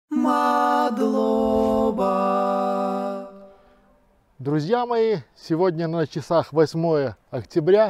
Мадлоба. Друзья мои, сегодня на часах 8 октября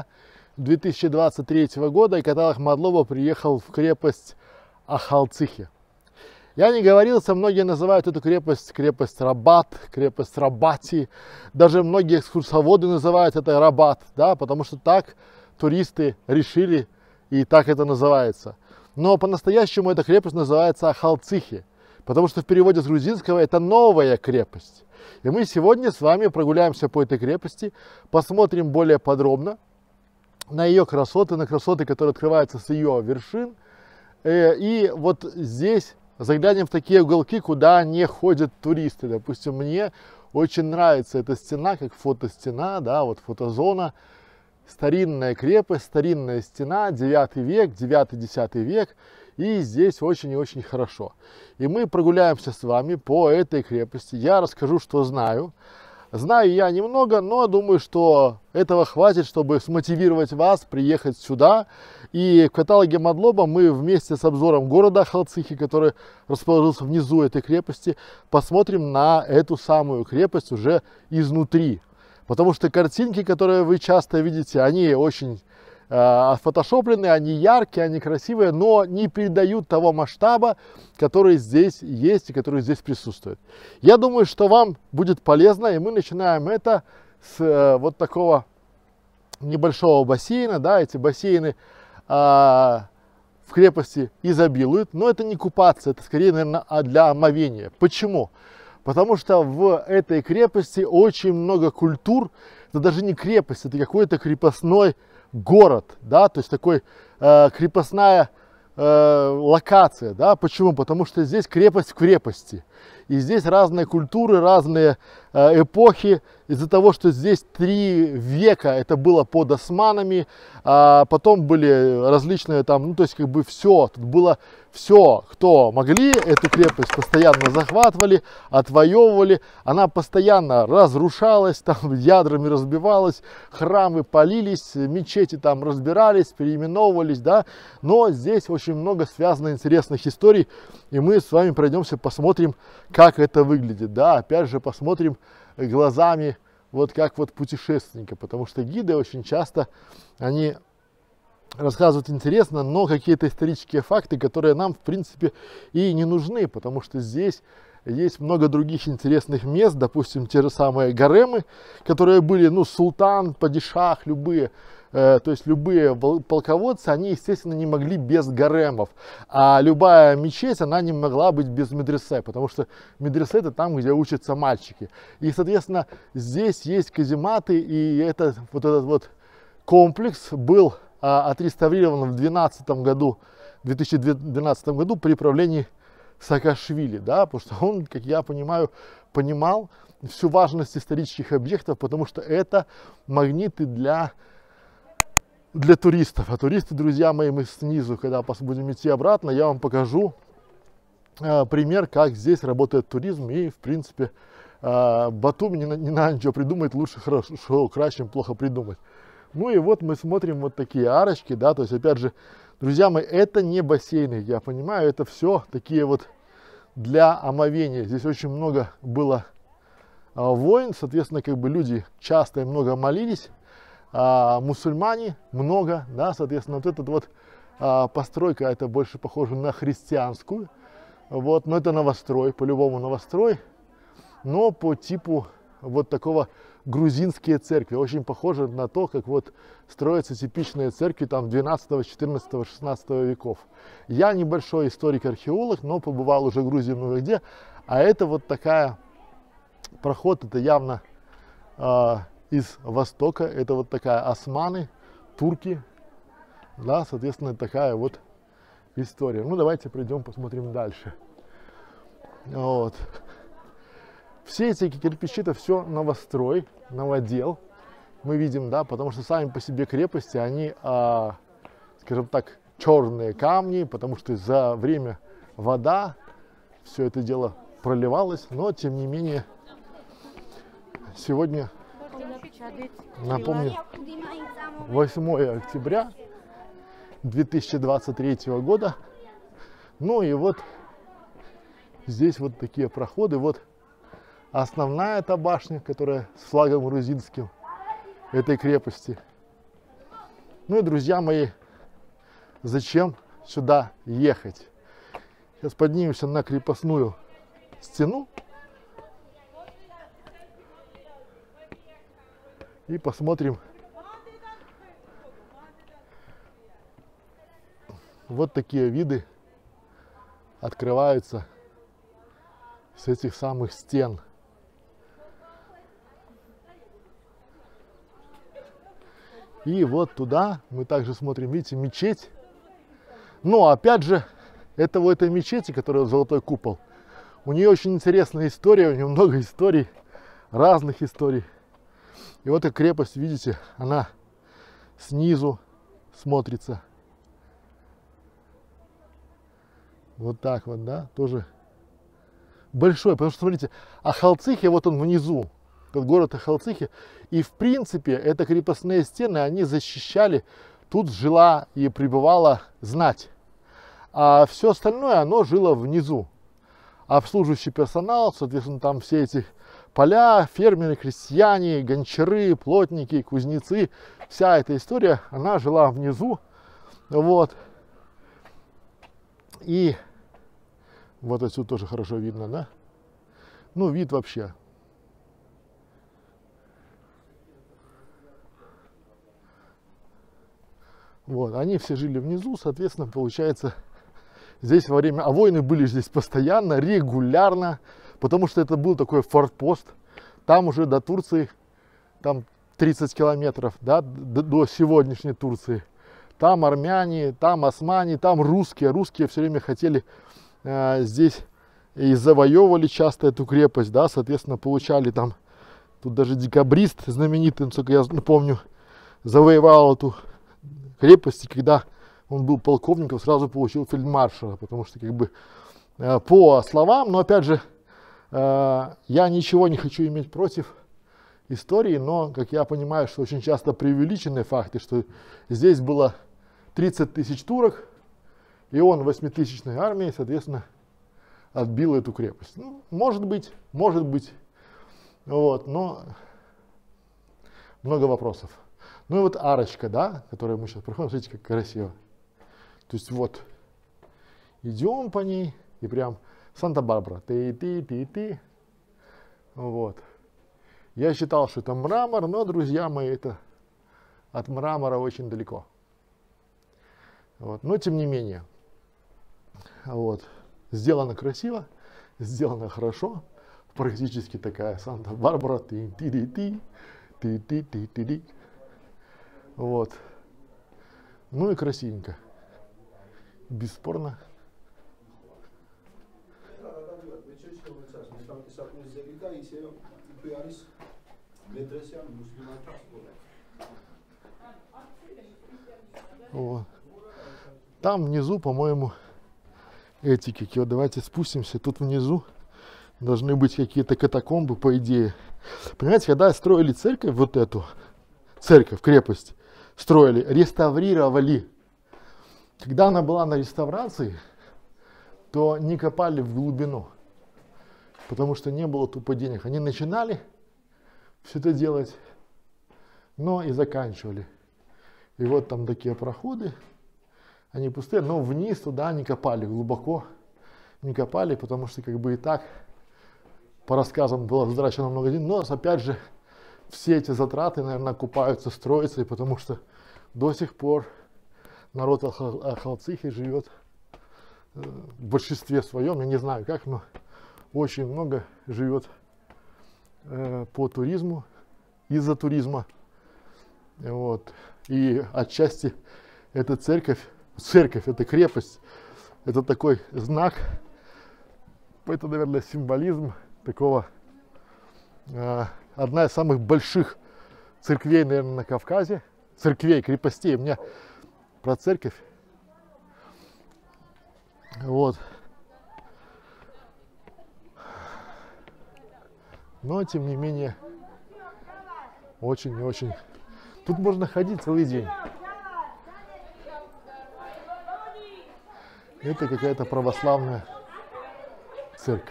2023 года, и каталог Мадлоба приехал в крепость Ахалцихи. Я не говорился, многие называют эту крепость Рабат, крепость Рабати. Даже многие экскурсоводы называют это Рабат, да, потому что так туристы решили, и так это называется. Но по-настоящему эта крепость называется Ахалцихи, потому что в переводе с грузинского это новая крепость. И мы сегодня с вами прогуляемся по этой крепости, посмотрим более подробно на ее красоты, которые открываются с ее вершин. И вот здесь заглянем в такие уголки, куда не ходят туристы. Допустим, мне очень нравится эта стена, как фотостена, да, вот фотозона. Старинная крепость, старинная стена, 9 век, 9-10 век. И здесь очень и очень хорошо. И мы прогуляемся с вами по этой крепости. Я расскажу, что знаю. Знаю я немного, но думаю, что этого хватит, чтобы смотивировать вас приехать сюда. И в каталоге Мадлоба мы вместе с обзором города Ахалцихи, который расположился внизу этой крепости, посмотрим на эту самую крепость уже изнутри. Потому что картинки, которые вы часто видите, они очень отфотошоплены, они яркие, они красивые, но не передают того масштаба, который здесь есть и который здесь присутствует. Я думаю, что вам будет полезно, и мы начинаем это с вот такого небольшого бассейна. Да, эти бассейны в крепости изобилуют, но это не купаться, это скорее, наверное, для омовения. Почему? Потому что в этой крепости очень много культур. Это даже не крепость, это какой-то крепостной город, да, то есть такой крепостная локация, да. Почему? Потому что здесь крепость в крепости. И здесь разные культуры, разные эпохи. Из-за того, что здесь 3 века это было под османами, потом были различные там, ну то есть как бы все, тут было все, кто могли, эту крепость постоянно захватывали, отвоевывали, она постоянно разрушалась, там ядрами разбивалась, храмы палились, мечети там разбирались, переименовывались, да, но здесь очень много связано интересных историй, и мы с вами пройдемся, посмотрим, как это выглядит, да, опять же посмотрим глазами вот как вот путешественника, потому что гиды очень часто, они рассказывают интересно, но какие-то исторические факты, которые нам в принципе и не нужны, потому что здесь есть много других интересных мест, допустим, те же самые гаремы, которые были, ну, султан, падишах, любые, то есть любые полководцы, они, естественно, не могли без гаремов, а любая мечеть, она не могла быть без медресе, потому что медресе это там, где учатся мальчики, и, соответственно, здесь есть казематы, и этот вот комплекс был отреставрирован в 2012 году при правлении Саакашвили, да, потому что он, как я понимаю, понимал всю важность исторических объектов, потому что это магниты для туристов. А туристы, друзья мои, мы снизу, когда будем идти обратно, я вам покажу пример, как здесь работает туризм. И, в принципе, Батуми не надо ничего придумать, лучше хорошо, краще, чем плохо придумать. Ну и вот мы смотрим вот такие арочки, да, то есть, опять же, друзья мои, это не бассейны, я понимаю, это все такие вот для омовения. Здесь очень много было войн, соответственно, как бы люди часто и много молились, мусульмане много, да, соответственно, вот эта вот постройка, это больше похоже на христианскую, вот, но это новострой, по-любому новострой, но по типу вот такого грузинские церкви, очень похоже на то, как вот строятся типичные церкви там 12, 14, 16 веков. Я небольшой историк-археолог, но побывал уже в Грузии много где, а это вот такая проход, это явно из Востока, это вот такая османы, турки, да, соответственно, такая вот история. Ну, давайте пройдем, посмотрим дальше. Вот. Все эти кирпичи, это все новострой, новодел, мы видим, да, потому что сами по себе крепости, они, скажем так, черные камни, потому что за время вода все это дело проливалось, но тем не менее сегодня, напомню, 8 октября 2023 года, ну и вот Здесь вот такие проходы. Вот основная эта башня, которая с флагом грузинским этой крепости. Ну и, друзья мои, зачем сюда ехать? Сейчас поднимемся на крепостную стену и посмотрим. Вот такие виды открываются с этих самых стен. И вот туда мы также смотрим, видите, мечеть. Но опять же, это у этой мечети, которая золотой купол, у нее очень интересная история, у нее много историй, разных историй. И вот эта крепость, видите, она снизу смотрится. Вот так вот, да, тоже большой, потому что, смотрите, Ахалцихи, вот он внизу, тот город Ахалцихи, и в принципе, это крепостные стены, они защищали, тут жила и пребывала знать, а все остальное, оно жило внизу. Обслуживающий персонал, соответственно, там все эти поля, фермеры, крестьяне, гончары, плотники, кузнецы, вся эта история, она жила внизу, вот. И вот отсюда тоже хорошо видно, да? Ну, вид вообще. Вот, они все жили внизу, соответственно, получается, здесь во время... А войны были здесь постоянно, регулярно, потому что это был такой форпост. Там уже до Турции, там 30 километров, да, до сегодняшней Турции. Там армяне, там османе, там русские. Русские все время хотели здесь и завоевывали часто эту крепость, да, соответственно, получали там, тут даже декабрист знаменитый, насколько я помню, завоевал эту крепость, и когда он был полковником, сразу получил фельдмаршала, потому что, как бы, по словам, но опять же, я ничего не хочу иметь против истории, но, как я понимаю, что очень часто преувеличенные факты, что здесь было 30 тысяч турок, и он 8-тысячной армией, соответственно, отбил эту крепость. Ну, может быть, вот, но много вопросов. Ну и вот арочка, да, которую мы сейчас проходим, смотрите, как красиво. То есть вот, идем по ней, и прям Санта-Барбара, ты, вот. Я считал, что это мрамор, но, друзья мои, это от мрамора очень далеко. Вот. Но, тем не менее, вот, сделано красиво, сделано хорошо, практически такая Санта-Барбара, ты. Вот. Ну и красивенько. Бесспорно. Вот. Там внизу, по-моему, эти какие. Вот давайте спустимся. Тут внизу должны быть какие-то катакомбы, по идее. Понимаете, когда строили церковь, вот эту церковь, крепость, строили, реставрировали. Когда она была на реставрации, то не копали в глубину, потому что не было тупо денег. Они начинали все это делать, но и заканчивали. И вот там такие проходы, они пустые, но вниз туда не копали, глубоко не копали, потому что как бы и так, по рассказам, было затрачено много денег. Но опять же, все эти затраты, наверное, окупаются, строятся, и потому что до сих пор народ Ахалцихи живет в большинстве своем, я не знаю как, но очень много живет по туризму, из-за туризма. Вот. И отчасти эта церковь, это крепость, это такой знак, это, наверное, символизм такого, одна из самых больших церквей, наверное, на Кавказе, церквей, крепостей. У меня про церковь. Вот. Но, тем не менее, очень и очень. Тут можно ходить целый день. Это какая-то православная церковь.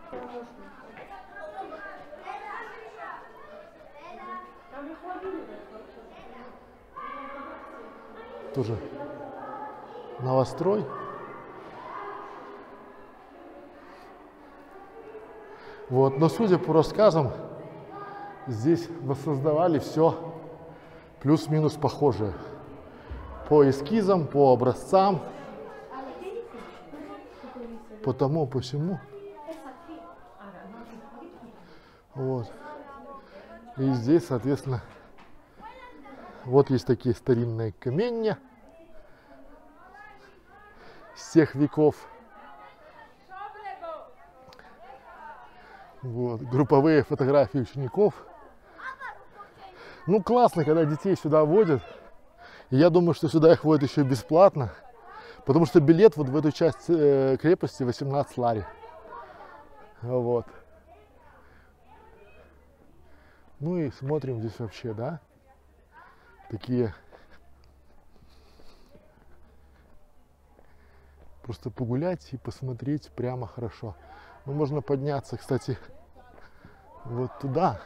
Тоже новострой. Вот, но судя по рассказам, здесь воссоздавали все плюс-минус похожее. По эскизам, по образцам, по тому, по всему. Вот. И здесь, соответственно, вот есть такие старинные каменья с тех веков. Вот. Групповые фотографии учеников. Ну, классно, когда детей сюда водят. И я думаю, что сюда их водят еще бесплатно. Потому что билет вот в эту часть крепости 18 лари. Вот. Ну и смотрим здесь вообще, да? Такие просто погулять и посмотреть прямо хорошо. Ну, можно подняться, кстати, вот туда.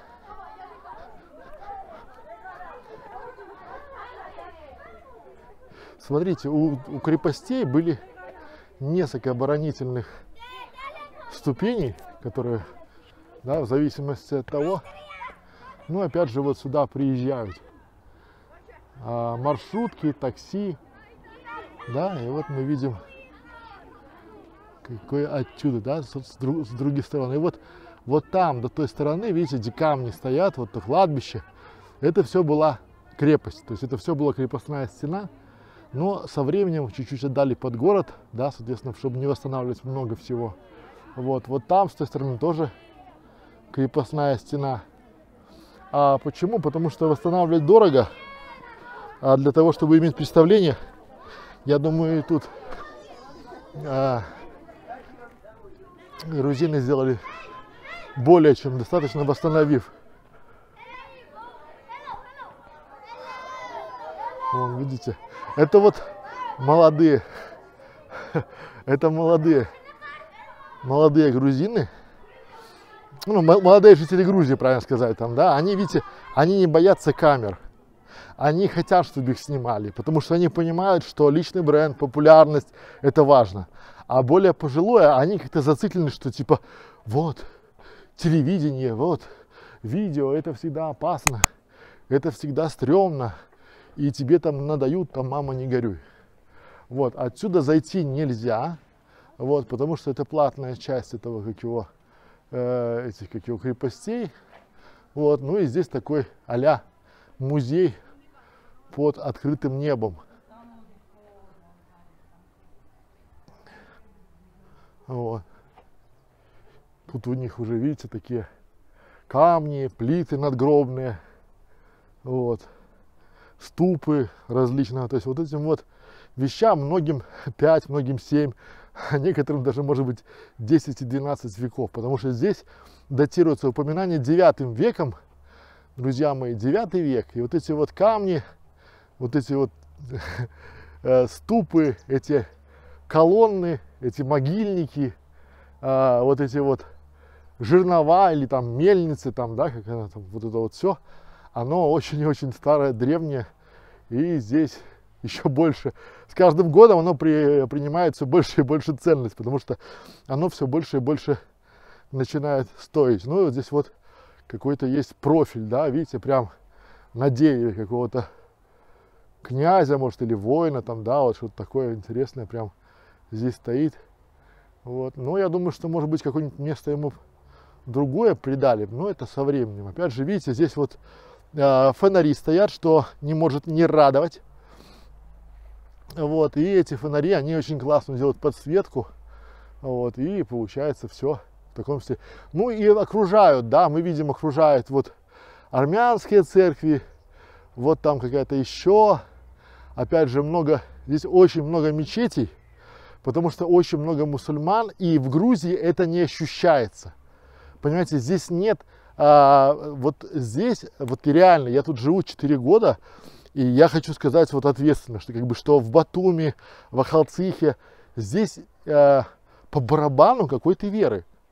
Смотрите, у крепостей были несколько оборонительных ступеней, которые, да, в зависимости от того, ну, опять же, вот сюда приезжают маршрутки, такси, да, и вот мы видим, какой отсюда, да, с другой стороны. И вот там, до той стороны, видите, где камни стоят, вот то кладбище, это все была крепость, то есть это все была крепостная стена, но со временем чуть-чуть отдали под город, да, соответственно, чтобы не восстанавливать много всего. Вот там, с той стороны, тоже крепостная стена. А почему? Потому что восстанавливать дорого. А для того, чтобы иметь представление, я думаю, тут грузины сделали более чем достаточно, восстановив. Вон, видите, это вот молодые, это молодые грузины, ну, молодые жители Грузии, правильно сказать, там, да, они, видите, они не боятся камер. Они хотят, чтобы их снимали, потому что они понимают, что личный бренд, популярность – это важно. А более пожилое, они как-то зациклены, что типа, вот, телевидение, вот, видео – это всегда опасно, это всегда стрёмно, и тебе там надают, там, мама, не горюй. Вот, отсюда зайти нельзя, вот, потому что это платная часть этого, этих крепостей. Вот, ну и здесь такой а-ля музей под открытым небом. Вот. Тут у них уже, видите, такие камни, плиты надгробные, вот, ступы различные. То есть вот этим вот вещам многим 5, многим 7, а некоторым даже может быть 10 и 12 веков, потому что здесь датируется упоминание 9 веком, друзья мои, 9 век. И вот эти вот камни, вот эти вот ступы, эти колонны, эти могильники, вот эти вот жернова или там мельницы, там, да, как она там, вот это вот все, оно очень-очень старое, древнее, и здесь еще больше. С каждым годом оно принимает все больше и больше ценность, потому что оно все больше и больше начинает стоить. Ну и вот здесь вот какой-то есть профиль, да, видите, прям на дереве какого-то князя, может, или воина, там, да, вот что-то такое интересное прям здесь стоит. Вот. Но я думаю, что, может быть, какое-нибудь место ему другое придали, но это со временем. Опять же, видите, здесь вот фонари стоят, что не может не радовать. Вот, и эти фонари, они очень классно делают подсветку, вот, и получается все в таком стиле. Ну и окружают, да, мы видим, окружают вот армянские церкви, вот там какая-то еще, опять же, здесь очень много мечетей, потому что очень много мусульман, и в Грузии это не ощущается. Понимаете, здесь нет, вот здесь, вот реально, я тут живу 4 года, и я хочу сказать вот ответственно, что как бы что в Батуми, в Ахалцихе, здесь по барабану какой-то веры.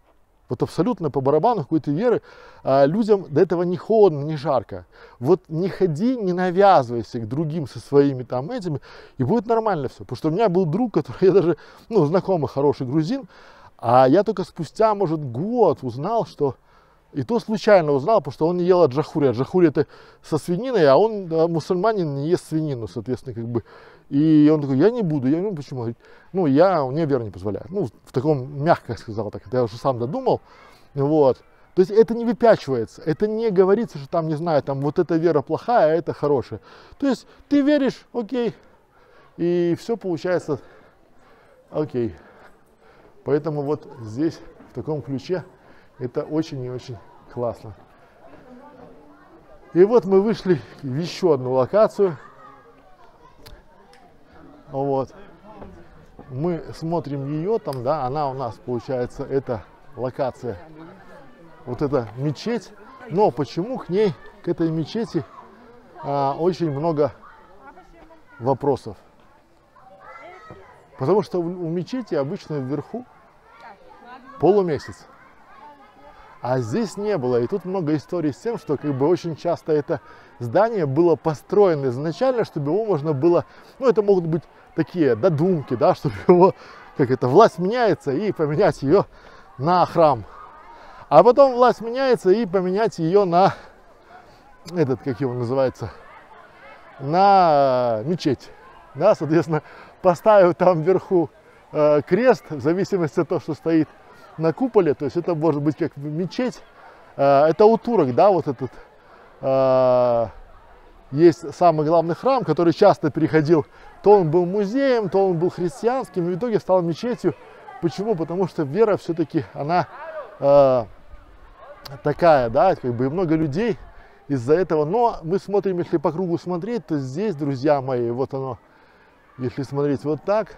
Вот абсолютно по барабану какой-то веры. Людям до этого не холодно, не жарко. Вот не ходи, не навязывайся к другим со своими там этими, и будет нормально все. Потому что у меня был друг, который, я даже, ну, знакомый, хороший грузин, а я только спустя, может, год узнал, что... И то случайно узнал, потому что он не ел аджахури. Аджахури это со свининой, а он, мусульманин, не ест свинину, соответственно, как бы. И он такой, я не буду. Я говорю, почему? Говорит, ну, мне вера не позволяет. Ну, в таком, мягко сказал так, это я уже сам додумал. Вот. То есть это не выпячивается, это не говорится, что там, не знаю, там вот эта вера плохая, а это хорошая. То есть ты веришь, окей, и все получается окей. Поэтому вот здесь, в таком ключе, это очень и очень классно. И вот мы вышли в еще одну локацию. Вот. Мы смотрим ее там, да, она у нас получается, это локация, вот эта мечеть. Но почему к ней, к этой мечети, очень много вопросов? Потому что у мечети обычно вверху полумесяц. А здесь не было. И тут много историй с тем, что как бы очень часто это здание было построено изначально, чтобы его можно было, ну это могут быть такие додумки, да, чтобы его, как это, власть меняется и поменять ее на храм. А потом власть меняется и поменять ее на этот, как его называется, на мечеть. Да, соответственно, поставив там вверху крест, в зависимости от того, что стоит на куполе, то есть это может быть как мечеть, это у турок, да, вот этот есть самый главный храм, который часто переходил, то он был музеем, то он был христианским, и в итоге стал мечетью. Почему? Потому что вера все-таки, она такая, да, как бы много людей из-за этого, но мы смотрим, если по кругу смотреть, то здесь, друзья мои, вот оно, если смотреть вот так,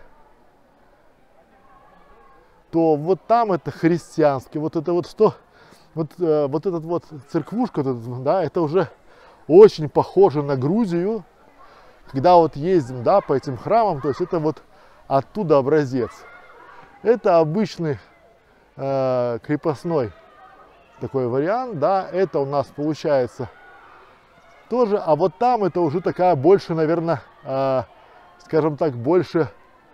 то вот там это христианский, вот это вот что, вот этот вот церквушка, да, это уже очень похоже на Грузию, когда вот ездим, да, по этим храмам, то есть это вот оттуда образец. Это обычный крепостной такой вариант, да, это у нас получается тоже, а вот там это уже такая больше, наверное, скажем так, больше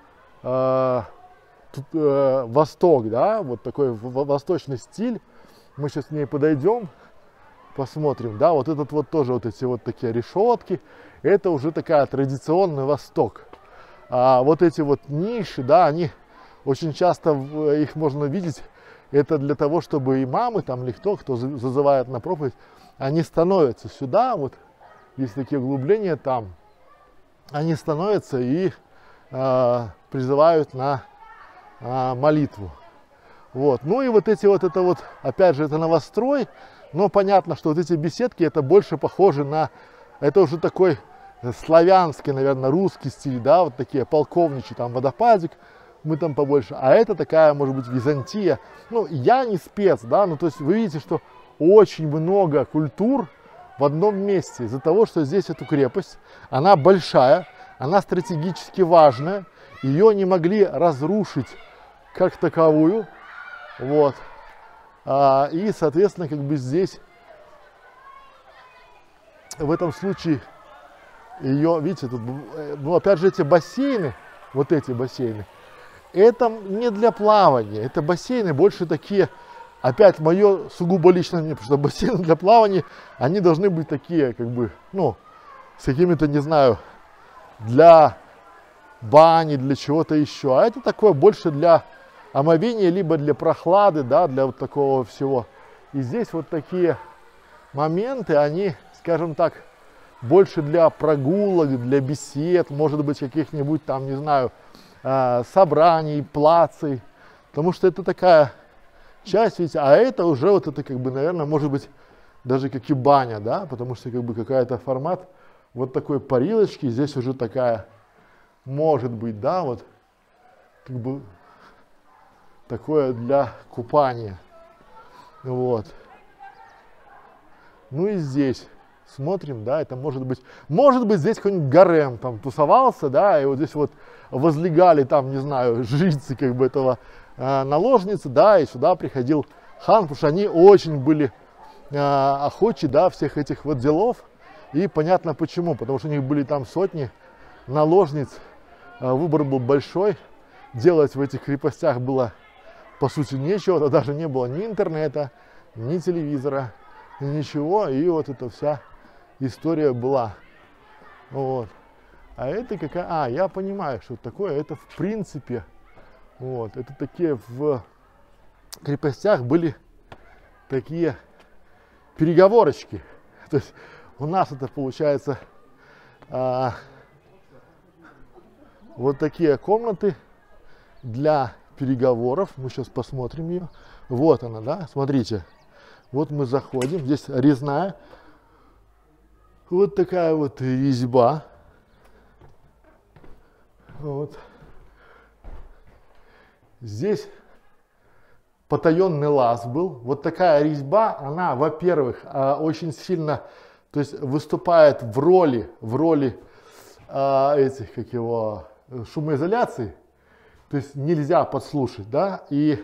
восток, да, вот такой восточный стиль. Мы сейчас к ней подойдем, посмотрим, да, вот этот вот тоже вот эти вот такие решетки, это уже такая традиционный восток. А вот эти вот ниши, да, они очень часто, их можно видеть, это для того, чтобы имамы там или кто зазывает на проповедь, они становятся сюда, вот есть такие углубления там, они становятся и призывают на молитву. Вот. Ну и вот эти вот, это вот, опять же, это новострой, но понятно, что вот эти беседки, это больше похоже на, это уже такой славянский, наверное, русский стиль, да, вот такие полковничьи, там водопадик, мы там побольше, а это такая, может быть, Византия. Ну, я не спец, да, ну, то есть вы видите, что очень много культур в одном месте, из-за того, что здесь эту крепость, она большая, она стратегически важная, ее не могли разрушить как таковую, вот, и, соответственно, как бы здесь, в этом случае, ее, видите, тут, ну, опять же, эти бассейны, вот эти бассейны, это не для плавания, это бассейны больше такие, опять мое сугубо личное мнение, потому что бассейны для плавания, они должны быть такие, как бы, ну, с какими-то, не знаю, для бани, для чего-то еще, а это такое больше для омовения, либо для прохлады, да, для вот такого всего. И здесь вот такие моменты, они, скажем так, больше для прогулок, для бесед, может быть, каких-нибудь там, не знаю, собраний, плацей, потому что это такая часть, видите, а это уже вот это, как бы, наверное, может быть, даже как и баня, да, потому что, как бы, какая-то формат вот такой парилочки, здесь уже такая, может быть, да, вот, как бы, такое для купания, вот. Ну и здесь смотрим, да, это может быть здесь какой-нибудь гарем там тусовался, да, и вот здесь вот возлегали там, не знаю, жрицы, как бы, этого наложницы, да, и сюда приходил хан, потому что они очень были охочи, да, всех этих вот делов. И понятно почему, потому что у них были там сотни наложниц, выбор был большой, делать в этих крепостях было по сути нечего, даже не было ни интернета, ни телевизора, ничего, и вот эта вся история была. Вот. А это какая... я понимаю, что такое, это в принципе, вот, это такие в крепостях были такие переговорочки. То есть у нас это получается вот такие комнаты для переговоров. Мы сейчас посмотрим ее. Вот она, да, смотрите. Вот мы заходим, здесь резная. Вот такая вот резьба. Вот. Здесь потаенный лаз был. Вот такая резьба, она, во-первых, очень сильно, то есть выступает в роли этих, как его, шумоизоляции. То есть нельзя подслушать, да, и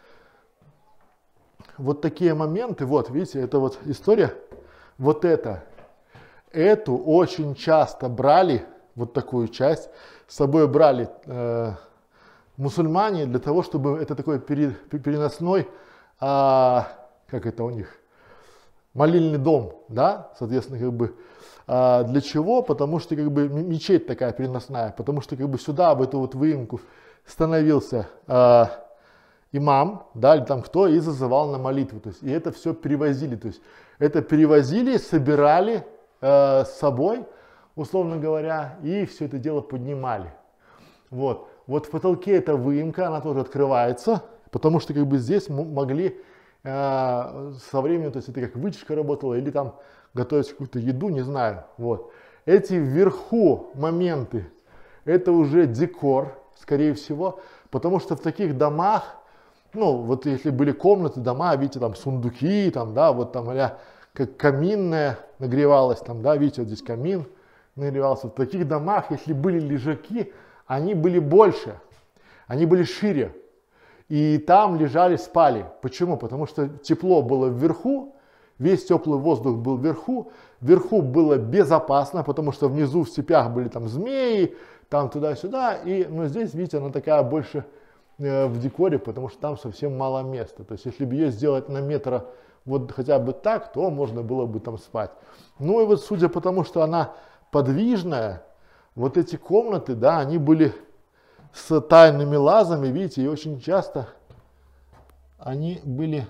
вот такие моменты, вот, видите, это вот история, вот эту очень часто брали, вот такую часть, с собой брали мусульмане для того, чтобы это такой переносной, как это у них, молильный дом, да, соответственно, как бы, для чего? Потому что, как бы, мечеть такая переносная, потому что, как бы, сюда, в эту вот выемку становился имам, да, или там кто, и зазывал на молитву, то есть, и это все перевозили, то есть, это перевозили, собирали с собой, условно говоря, и все это дело поднимали. Вот. Вот в потолке эта выемка, она тоже открывается, потому что как бы здесь могли со временем, то есть это как вытяжка работала, или там готовить какую-то еду, не знаю. Вот. Эти вверху моменты, это уже декор, скорее всего, потому что в таких домах, ну вот если были комнаты, дома, видите, там сундуки, там, да, вот там как каминная нагревалась, там, да, видите, вот здесь камин нагревался. В таких домах, если были лежаки, они были больше, они были шире. И там лежали, спали. Почему? Потому что тепло было вверху, весь теплый воздух был вверху. Вверху было безопасно, потому что внизу в степях были там змеи, там туда-сюда. И, ну, здесь, видите, она такая больше в декоре, потому что там совсем мало места. То есть, если бы ее сделать на метр вот хотя бы так, то можно было бы там спать. Ну и вот судя по тому, что она подвижная, вот эти комнаты, да, они были с тайными лазами, видите, и очень часто они были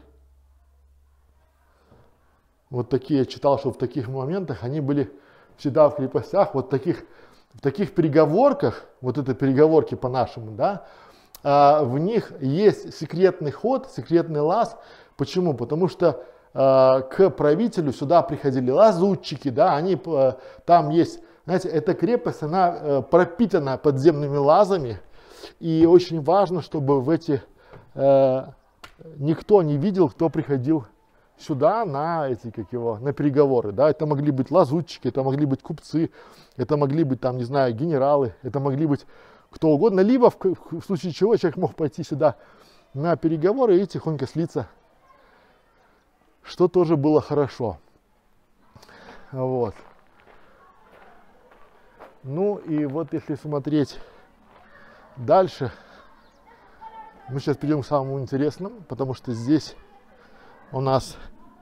вот такие, я читал, что в таких моментах они были всегда в крепостях, вот в таких переговорках, вот это переговорки по-нашему, да, в них есть секретный ход, секретный лаз. Почему? Потому что к правителю сюда приходили лазутчики, да, они, там есть, знаете, эта крепость, она пропитана подземными лазами, и очень важно, чтобы в эти никто не видел, кто приходил сюда на эти, как его, на переговоры, да, это могли быть лазутчики, это могли быть купцы, это могли быть там, не знаю, генералы, это могли быть кто угодно, либо в случае чего человек мог пойти сюда на переговоры и тихонько слиться, что тоже было хорошо. Вот. Ну и вот если смотреть дальше, мы сейчас перейдем к самому интересному, потому что здесь у нас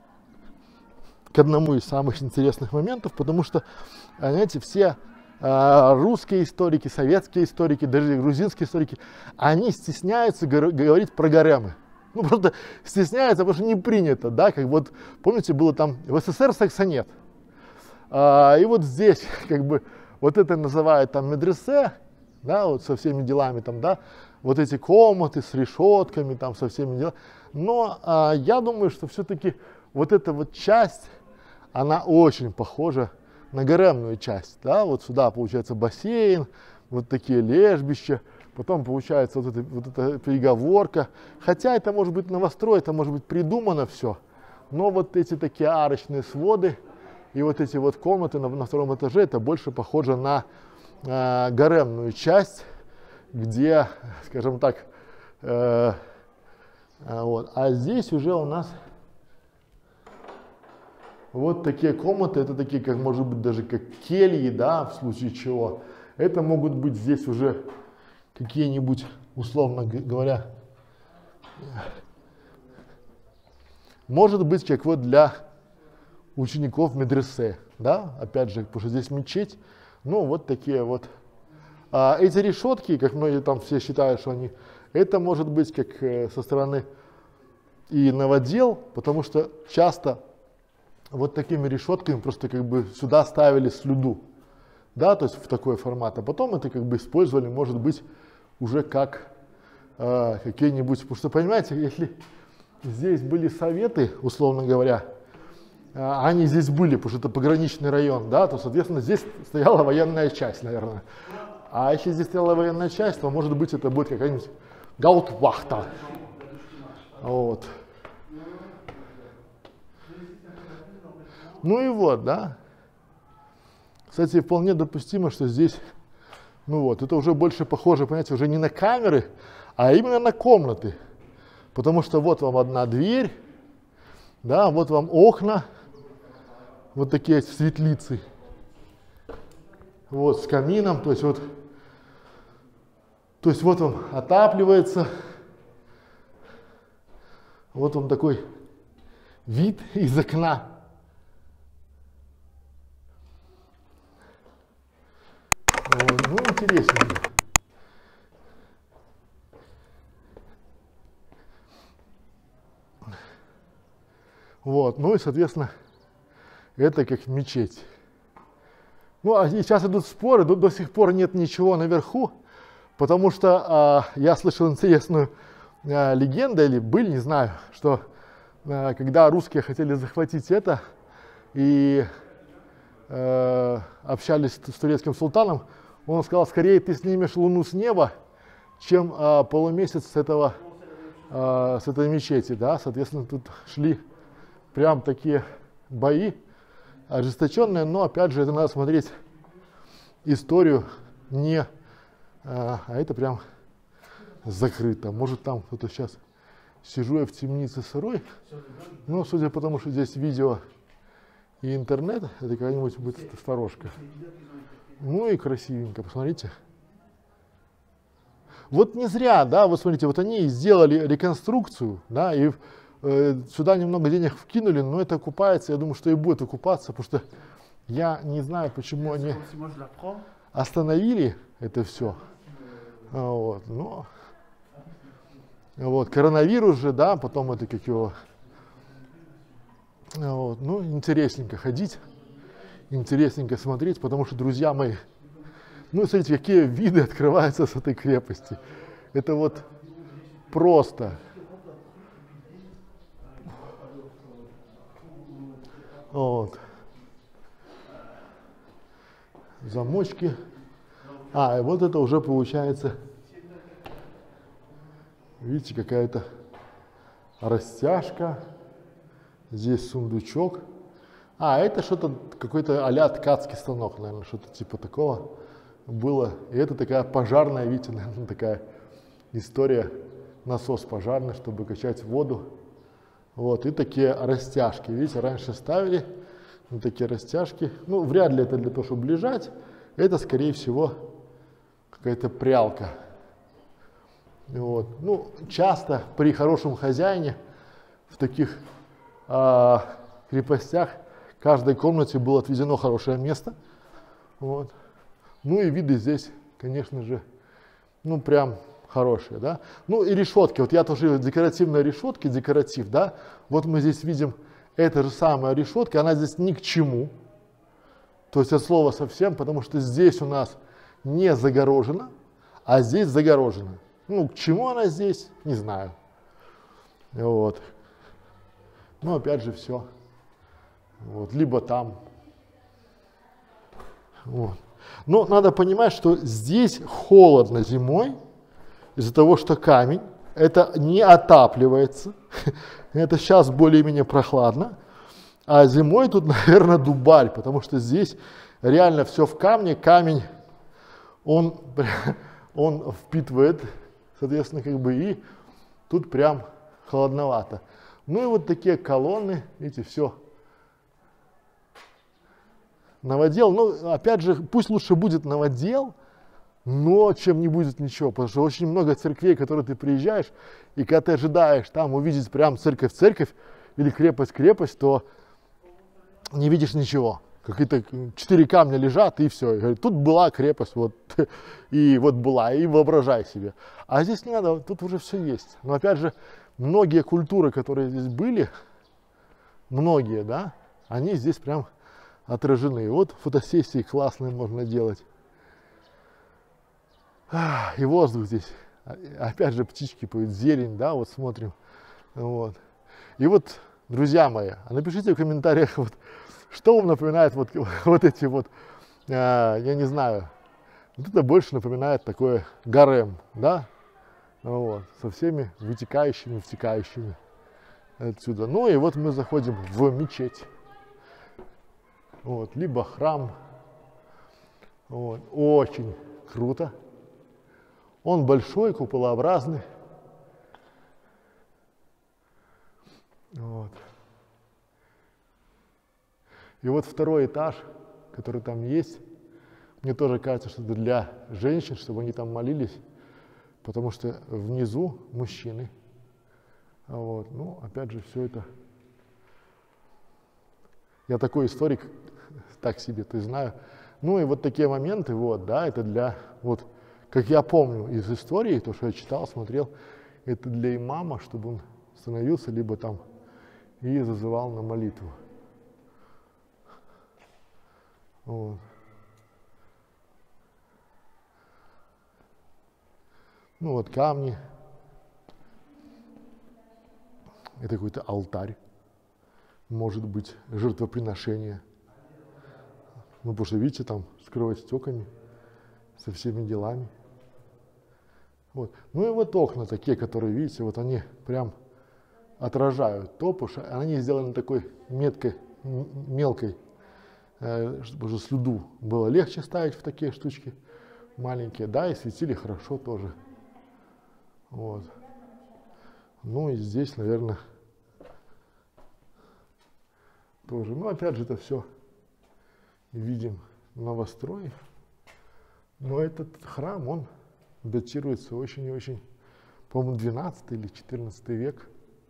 к одному из самых интересных моментов, потому что, знаете, все русские историки, советские историки, даже грузинские историки, они стесняются говорить про гаремы. Ну, просто стесняются, потому что не принято, да, как вот, помните, было там, в СССР секса нет. И вот здесь, как бы, вот это называют там медресе, да, вот со всеми делами там, да, вот эти комнаты с решетками там, со всеми делами. Но я думаю, что все-таки вот эта вот часть, она очень похожа на гаремную часть, да, вот сюда получается бассейн, вот такие лежбища, потом получается вот эта переговорка, хотя это может быть новострой, это может быть придумано все, но вот эти такие арочные своды и вот эти вот комнаты на втором этаже, это больше похоже на гаремную часть, где, скажем так, Вот. А здесь уже у нас вот такие комнаты, это такие, как может быть даже как кельи, да, в случае чего. Это могут быть здесь уже какие-нибудь, условно говоря, может быть, как вот для учеников медресе, да, опять же, потому что здесь мечеть, ну, вот такие вот. А эти решетки, как многие там все считают, что они, это может быть как со стороны и новодел, потому что часто вот такими решетками просто как бы сюда ставили слюду, да, то есть в такой формат, а потом это как бы использовали, может быть, уже как какие-нибудь, потому что, понимаете, если здесь были советы, условно говоря, они здесь были, потому что это пограничный район, да, то, соответственно, здесь стояла военная часть, наверное. А если здесь стояла военная часть, то, может быть, это будет какая-нибудь гаутвахта. Вот. Ну и вот, да. Кстати, вполне допустимо, что здесь, ну вот, это уже больше похоже, понимаете, уже не на камеры, а именно на комнаты. Потому что вот вам одна дверь, да, вот вам окна, вот такие светлицы, вот с камином, то есть вот он отапливается, вот он такой вид из окна. Вот, ну, интересненько. Вот, ну и, соответственно, это как мечеть. Ну, а сейчас идут споры, до сих пор нет ничего наверху, потому что я слышал интересную легенду, или были, не знаю, что когда русские хотели захватить это и общались с турецким султаном, он сказал, скорее ты снимешь луну с неба, чем полумесяц с этой мечети, да, соответственно, тут шли прям такие бои ожесточенные, но опять же, это надо смотреть историю не, а это прям закрыто. Может там кто-то сейчас, сижу я в темнице сырой, но судя по тому, что здесь видео и интернет, это какая-нибудь будет сторожка. Ну и красивенько, посмотрите. Вот не зря, да, вот смотрите, вот они сделали реконструкцию, да, и сюда немного денег вкинули, но это окупается, я думаю, что и будет окупаться, потому что я не знаю, почему они остановили это все. Вот, но вот, коронавирус же, да, потом это как его, вот, ну, интересненько ходить, интересненько смотреть, потому что, друзья мои, ну, смотрите, какие виды открываются с этой крепости. Это вот просто. Вот. Замочки. И вот это уже получается, видите, какая-то растяжка. Здесь сундучок. Это что-то, какой-то а-ля ткацкий станок, наверное, что-то типа такого было. И это такая пожарная, видите, наверное, такая история, насос пожарный, чтобы качать воду. Вот, и такие растяжки, видите, раньше ставили вот такие растяжки. Ну, вряд ли это для того, чтобы лежать. Это, скорее всего, какая-то прялка. Вот. Ну, часто при хорошем хозяине в таких крепостях в каждой комнате было отведено хорошее место. Вот. Ну и виды здесь, конечно же, ну прям хорошие, да. Ну и решетки, вот я тоже декоративные решетки, декоратив, да. Вот мы здесь видим, эта же самая решетка, она здесь ни к чему. То есть от слова совсем, потому что здесь у нас не загорожено, а здесь загорожено. Ну, к чему она здесь, не знаю. Вот. Ну, опять же, все. Вот. Либо там. Вот. Но надо понимать, что здесь холодно зимой, из-за того, что камень, это не отапливается. Это сейчас более-менее прохладно. А зимой тут, наверное, дубаль, потому что здесь реально все в камне. Камень, он впитывает, соответственно, как бы и тут прям холодновато. Ну и вот такие колонны, видите, все новодел. Ну, опять же, пусть лучше будет новодел, но чем не будет ничего, потому что очень много церквей, в которые ты приезжаешь, и когда ты ожидаешь там увидеть прям церковь или крепость, то не видишь ничего. Какие-то 4 камня лежат, и все. И говорит, тут была крепость, вот, и вот была, и воображай себе. А здесь не надо, тут уже все есть. Но опять же, многие культуры, которые здесь были, многие, да, они здесь прям отражены. И вот фотосессии классные можно делать. И воздух здесь. Опять же, птички поют, зелень, да, вот смотрим. Вот. И вот, друзья мои, напишите в комментариях, вот, что вам напоминает вот эти вот, я не знаю, вот это больше напоминает такое гарем, да, вот, со всеми вытекающими, втекающими отсюда. Ну и вот мы заходим в мечеть, вот, либо храм, вот, очень круто. Он большой, куполообразный. Вот. И вот второй этаж, который там есть, мне тоже кажется, что это для женщин, чтобы они там молились, потому что внизу мужчины. Вот. Ну, опять же, все это... Я такой историк, так себе, то есть знаю. Ну и вот такие моменты, вот, да, это для... Вот, как я помню из истории, то, что я читал, смотрел, это для имама, чтобы он становился, либо там и зазывал на молитву. Вот. Ну вот камни. Это какой-то алтарь. Может быть, жертвоприношение. Ну, потому что, видите, там с кровостеками, со всеми делами. Вот. Ну и вот окна такие, которые, видите, вот они прям отражают то, потому что они сделаны такой меткой, мелкой, чтобы уже слюду было легче ставить в такие штучки маленькие, да, и светили хорошо тоже. Вот. Ну и здесь, наверное, тоже. Ну, опять же, это все видим новострой. Но этот храм, он датируется очень и очень, по-моему, 12 или 14 век.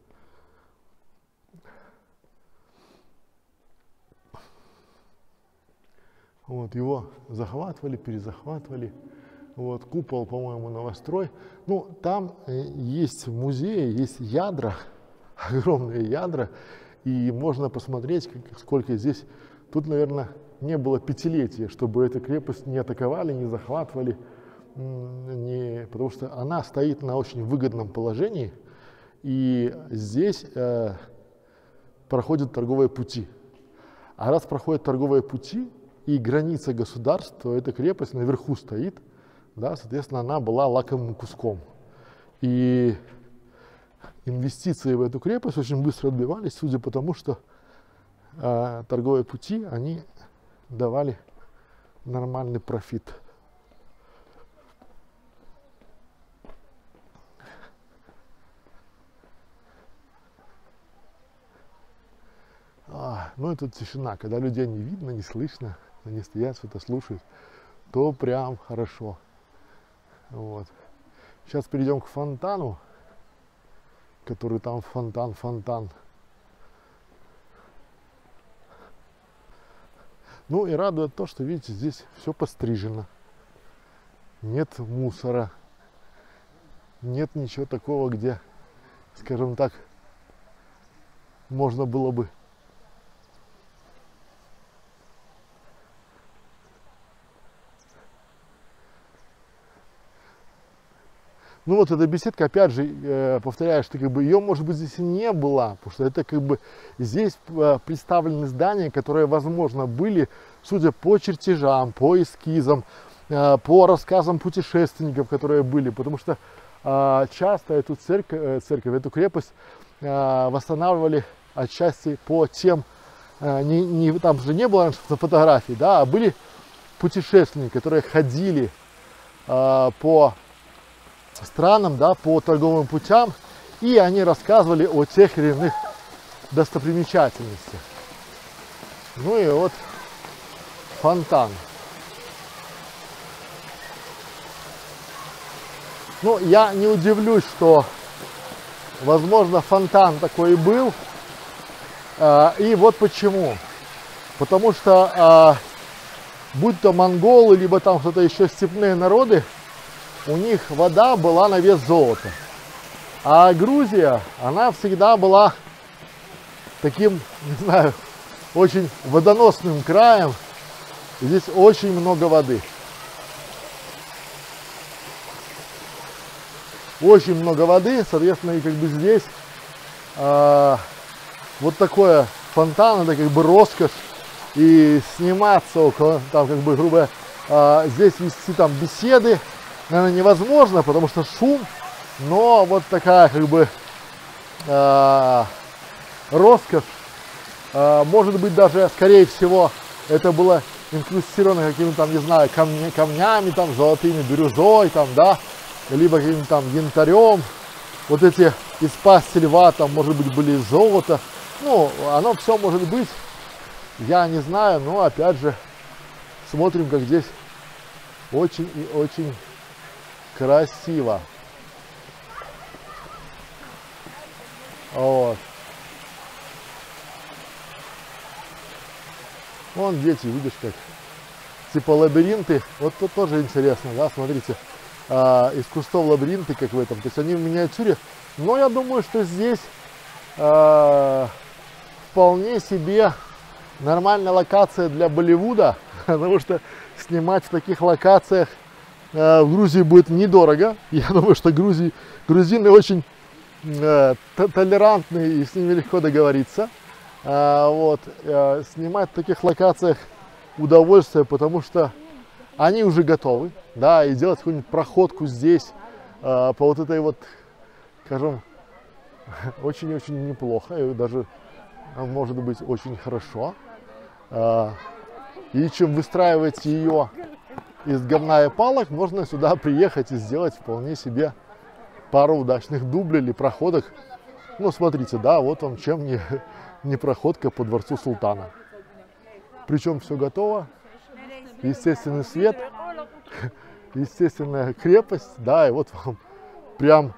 Вот, его захватывали, перезахватывали. Вот, купол, по-моему, новострой. Ну, там есть в музее, есть ядра, огромные ядра, и можно посмотреть, сколько здесь. Тут, наверное, не было пятилетия, чтобы эту крепость не атаковали, не захватывали, потому что она стоит на очень выгодном положении, и здесь проходят торговые пути. А раз проходят торговые пути, и граница государства, то эта крепость наверху стоит, да, соответственно, она была лакомым куском. И инвестиции в эту крепость очень быстро отбивались, судя по тому, что торговые пути, они давали нормальный профит. Ну и тут тишина, когда людей не видно, не слышно, они стоят, что-то слушают, то прям хорошо. Вот. Сейчас перейдем к фонтану, который там фонтан. Ну и радует то, что, видите, здесь все пострижено. Нет мусора, нет ничего такого, где, скажем так, можно было бы ну вот эта беседка, опять же, повторяю, что как бы ее, может быть, здесь и не было, потому что это как бы здесь представлены здания, которые, возможно, были, судя по чертежам, по эскизам, по рассказам путешественников, которые были, потому что часто эту церковь, эту крепость восстанавливали отчасти по тем, там же не было фотографий, да, а были путешественники, которые ходили по странам, да, по торговым путям И они рассказывали о тех или иных достопримечательностях. Ну и вот фонтан. Ну, я не удивлюсь, что, возможно, фонтан такой и был. И вот почему. Потому что, будь то монголы, либо там что-то еще степные народы, у них вода была на вес золота. А Грузия, она всегда была таким, не знаю, очень водоносным краем. Здесь очень много воды. Очень много воды, соответственно, и как бы здесь вот такое фонтан, это как бы роскошь. И сниматься около, там как бы, грубо, здесь вести там беседы, наверное, невозможно, потому что шум, но вот такая как бы роскошь, может быть даже, скорее всего, это было инкрустировано какими-то там, не знаю, камнями, там, золотыми, бирюзой, там, да, либо каким-то там янтарем. Вот эти из пасти льва, там, может быть, были из золота. Ну, оно все может быть, я не знаю, но опять же, смотрим, как здесь очень и очень красиво. Вот. Вон дети, видишь, как типа лабиринты. Вот тут тоже интересно, да, смотрите, из кустов лабиринты, как в этом. То есть они в миниатюре. Но я думаю, что здесь вполне себе нормальная локация для Болливуда, потому что снимать в таких локациях в Грузии будет недорого. Я думаю, что грузины очень толерантные и с ними легко договориться. Вот. Снимать в таких локациях удовольствие, потому что они уже готовы, да, и делать какую-нибудь проходку здесь по вот этой вот, скажем, очень-очень неплохо, и даже может быть очень хорошо. И чем выстраивать ее из говна и палок, можно сюда приехать и сделать вполне себе пару удачных дублей или проходок. Ну, смотрите, да, вот вам чем не проходка по дворцу султана. Причем все готово. Естественный свет, естественная крепость, да, и вот вам прям,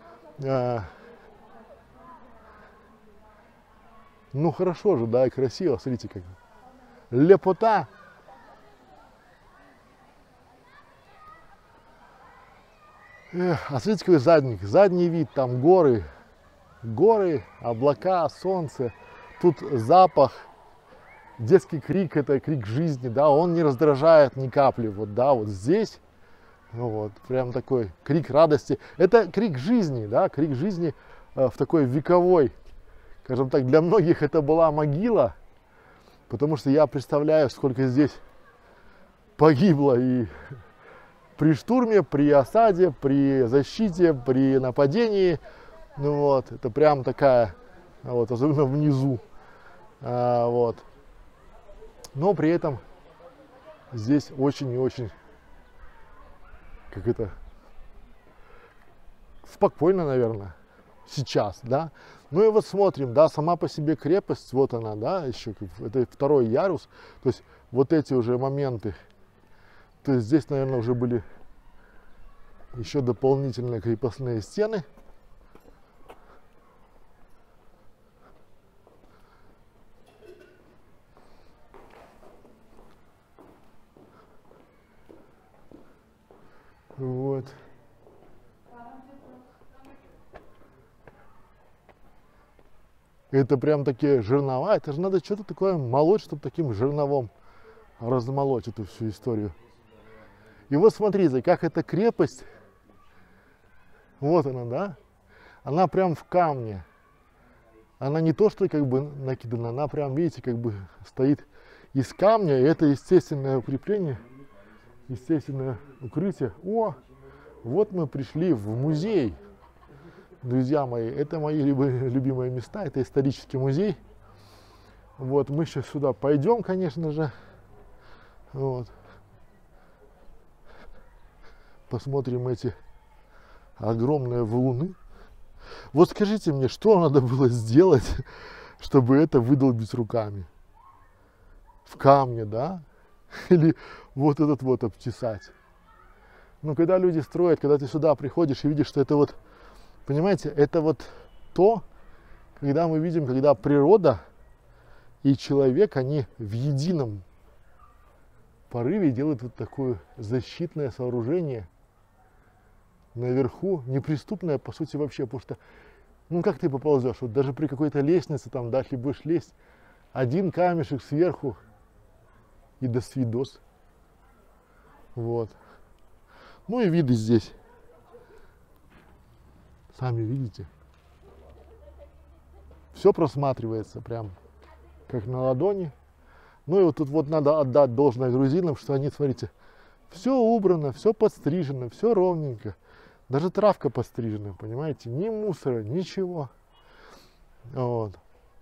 ну хорошо же, да, и красиво, смотрите, как лепота. А смотрите, какой задний вид, там горы, облака, солнце, тут запах, детский крик, это крик жизни, да, он не раздражает ни капли, вот, да, вот здесь, ну вот, прям такой крик радости, это крик жизни, да, крик жизни в такой вековой, скажем так, для многих это была могила, потому что я представляю, сколько здесь погибло и при штурме, при осаде, при защите, при нападении. Ну вот, это прям такая, вот, особенно внизу. Вот. Но при этом здесь очень и очень, как это, спокойно, наверное, сейчас, да. Ну и вот смотрим, да, сама по себе крепость, вот она, да, еще, это второй ярус, то есть вот эти уже моменты. То есть здесь, наверное, уже были еще дополнительные крепостные стены. Вот. Это прям такие жернова. Это же надо что-то такое молоть, чтобы таким жерновом размолоть эту всю историю. И вот смотрите, как эта крепость, вот она, да, она прям в камне. Она не то, что как бы накидана, она прям, видите, как бы стоит из камня. И это естественное укрепление, естественное укрытие. О, вот мы пришли в музей, друзья мои. Это мои любимые места, это исторический музей. Вот, мы сейчас сюда пойдем, конечно же. Вот. Посмотрим эти огромные валуны. Вот скажите мне, что надо было сделать, чтобы это выдолбить руками? В камне, да? Или вот этот вот обтесать? Но когда люди строят, когда ты сюда приходишь и видишь, что это вот, понимаете, это вот то, когда мы видим, когда природа и человек, они в едином порыве делают вот такое защитное сооружение наверху, неприступное по сути вообще, потому что, ну как ты поползешь, вот даже при какой-то лестнице там, да, если будешь лезть, один камешек сверху и до свидос. Вот. Ну и виды здесь. Сами видите. Все просматривается прям как на ладони. Ну и вот тут вот надо отдать должное грузинам, что они, смотрите, все убрано, все подстрижено, все ровненько. Даже травка подстрижена, понимаете, ни мусора, ничего. Вот.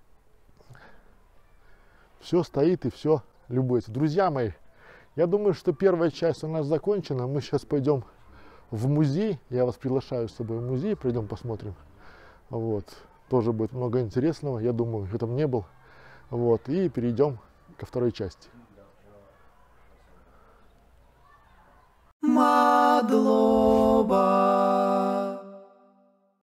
Все стоит и все любуется. Друзья мои, я думаю, что первая часть у нас закончена. Мы сейчас пойдем в музей. Я вас приглашаю с собой в музей, пройдем посмотрим. Вот. Тоже будет много интересного, я думаю, кто там не был. Вот. И перейдем ко второй части. Мадло.